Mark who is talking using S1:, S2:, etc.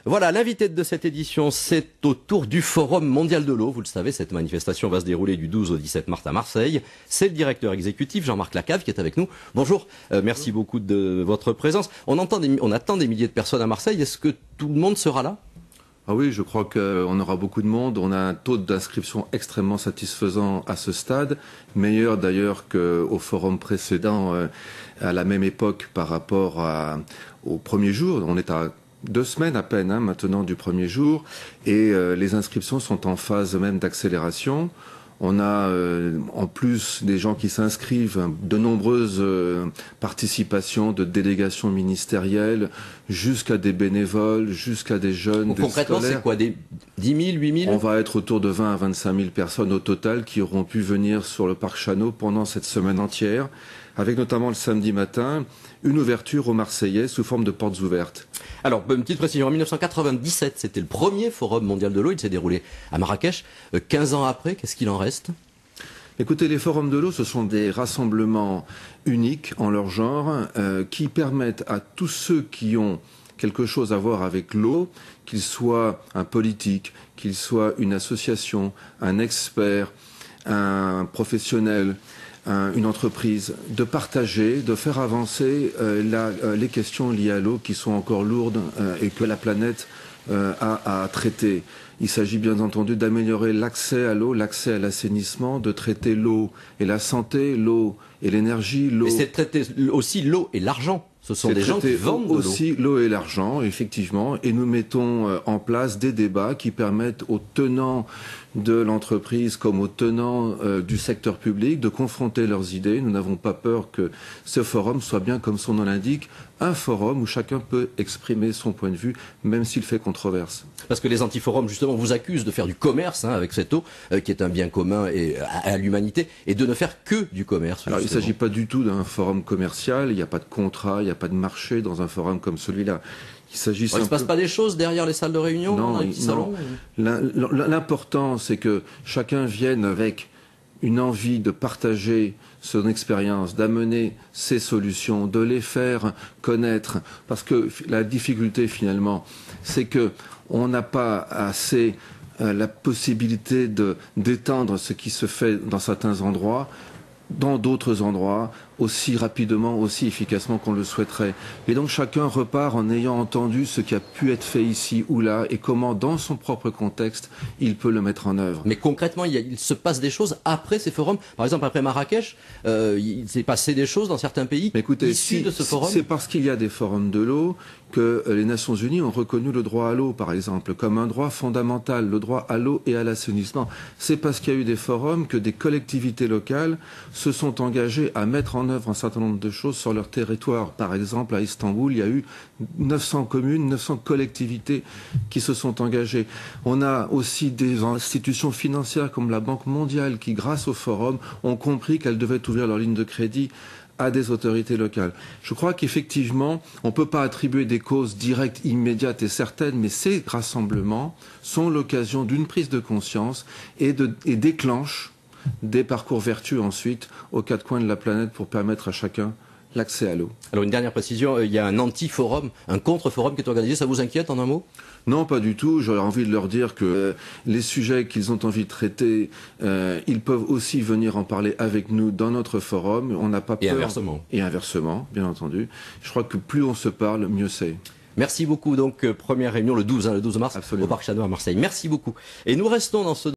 S1: Voilà, l'invité de cette édition, c'est autour du Forum mondial de l'eau. Vous le savez, cette manifestation va se dérouler du 12 au 17 mars à Marseille. C'est le directeur exécutif, Jean-Marc Lacave, qui est avec nous. Bonjour, merci beaucoup de votre présence. On attend des milliers de personnes à Marseille. Est-ce que tout le monde sera là ?
S2: Ah oui, je crois qu'on aura beaucoup de monde. On a un taux d'inscription extrêmement satisfaisant à ce stade, meilleur d'ailleurs qu'au forum précédent à la même époque par rapport au premier jour. On est à 2 semaines à peine maintenant du premier jour et les inscriptions sont en phase même d'accélération. On a en plus des gens qui s'inscrivent, de nombreuses participations de délégations ministérielles, jusqu'à des bénévoles, jusqu'à des jeunes, des
S1: concrètement,
S2: scolaires.
S1: C'est quoi, des 10 000, 8 000
S2: On va être autour de 20 à 25 000 personnes au total qui auront pu venir sur le parc Chano pendant cette semaine entière, avec notamment le samedi matin, une ouverture aux Marseillais sous forme de portes ouvertes.
S1: Alors, une petite précision, en 1997, c'était le premier forum mondial de l'eau, il s'est déroulé à Marrakech. 15 ans après, qu'est-ce qu'il en reste ?
S2: Écoutez, les forums de l'eau, ce sont des rassemblements uniques en leur genre qui permettent à tous ceux qui ont quelque chose à voir avec l'eau, qu'ils soient un politique, qu'ils soient une association, un expert, un professionnel, une entreprise, de partager, de faire avancer les questions liées à l'eau qui sont encore lourdes et que la planète a à traiter. Il s'agit bien entendu d'améliorer l'accès à l'eau, l'accès à l'assainissement, de traiter l'eau et la santé, l'eau et l'énergie, l'eau.
S1: Mais c'est de traiter aussi l'eau et l'argent. Ce sont des gens qui vendent de l'eau.
S2: Aussi l'eau et l'argent, effectivement, et nous mettons en place des débats qui permettent aux tenants de l'entreprise comme aux tenants du secteur public de confronter leurs idées. Nous n'avons pas peur que ce forum soit bien, comme son nom l'indique, un forum où chacun peut exprimer son point de vue, même s'il fait controverse.
S1: Parce que les antiforums, justement, vous accusent de faire du commerce avec cette eau, qui est un bien commun à l'humanité, et de ne faire que du commerce.
S2: Alors, il ne s'agit pas du tout d'un forum commercial, il n'y a pas de contrat, il n'y a pas de marché dans un forum comme celui-là. Il ne se passe
S1: pas des choses derrière les salles de réunion,
S2: non,
S1: dans les petits salons.
S2: L'important, c'est que chacun vienne avec une envie de partager son expérience, d'amener ses solutions, de les faire connaître. Parce que la difficulté, finalement, c'est que on n'a pas assez la possibilité d'étendre ce qui se fait dans certains endroits, dans d'autres endroits, aussi rapidement, aussi efficacement qu'on le souhaiterait. Et donc chacun repart en ayant entendu ce qui a pu être fait ici ou là et comment, dans son propre contexte, il peut le mettre en œuvre.
S1: Mais concrètement, il se passe des choses après ces forums. Par exemple, après Marrakech, il s'est passé des choses dans certains pays issus de ce forum.
S2: C'est parce qu'il y a des forums de l'eau que les Nations Unies ont reconnu le droit à l'eau, par exemple, comme un droit fondamental, le droit à l'eau et à l'assainissement. C'est parce qu'il y a eu des forums que des collectivités locales se sont engagées à mettre en œuvre un certain nombre de choses sur leur territoire. Par exemple, à Istanbul, il y a eu 900 communes, 900 collectivités qui se sont engagées. On a aussi des institutions financières comme la Banque mondiale qui, grâce au forum, ont compris qu'elles devaient ouvrir leur ligne de crédit à des autorités locales. Je crois qu'effectivement, on ne peut pas attribuer des causes directes, immédiates et certaines, mais ces rassemblements sont l'occasion d'une prise de conscience et déclenchent des parcours vertueux ensuite aux 4 coins de la planète pour permettre à chacun l'accès à l'eau.
S1: Alors une dernière précision, il y a un anti-forum, un contre-forum qui est organisé, ça vous inquiète en un mot ?
S2: Non, pas du tout. J'aurais envie de leur dire que les sujets qu'ils ont envie de traiter, ils peuvent aussi venir en parler avec nous dans notre forum. On n'a pas peur. Et inversement, bien entendu. Je crois que plus on se parle, mieux c'est.
S1: Merci beaucoup. Donc, première réunion le 12 mars.
S2: Absolument.
S1: Au Parc Chano à Marseille. Merci beaucoup. Et nous restons dans ce